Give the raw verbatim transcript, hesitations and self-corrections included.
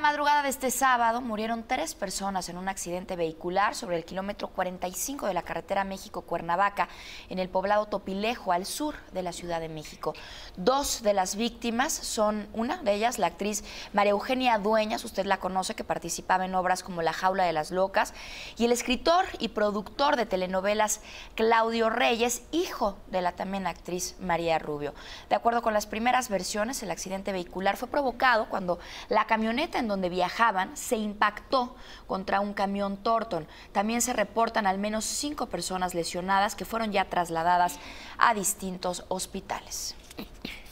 madrugada de este sábado murieron tres personas en un accidente vehicular sobre el kilómetro cuarenta y cinco de la carretera México-Cuernavaca, en el poblado Topilejo, al sur de la Ciudad de México. Dos de las víctimas son, una de ellas, la actriz María Eugenia Dueñas, usted la conoce, que participaba en obras como La Jaula de las Locas, y el escritor y productor de telenovelas Claudio Reyes, hijo de la también actriz María Rubio. De acuerdo con las primeras versiones, el accidente vehicular fue provocado cuando la camioneta en donde viajaban se impactó contra un camión Torton. También se reportan al menos cinco personas lesionadas que fueron ya trasladadas a distintos hospitales.